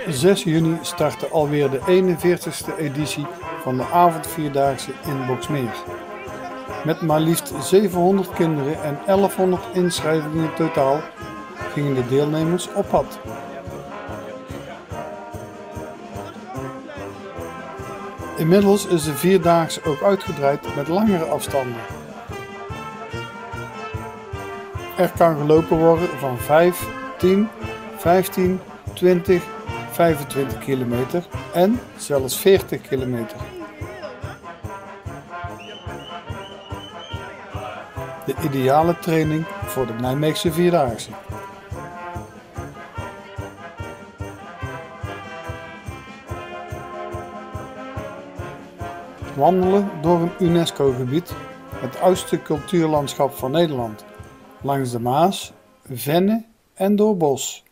6 juni startte alweer de 41ste editie van de avondvierdaagse in Boxmeer. Met maar liefst 700 kinderen en 1100 inschrijvingen in totaal gingen de deelnemers op pad. Inmiddels is de vierdaagse ook uitgebreid met langere afstanden. Er kan gelopen worden van 5, 10, 15, 20, 25 kilometer en zelfs 40 kilometer. De ideale training voor de Nijmeegse Vierdaagse. Wandelen door een UNESCO-gebied, het oudste cultuurlandschap van Nederland, langs de Maas, Venne en door bos.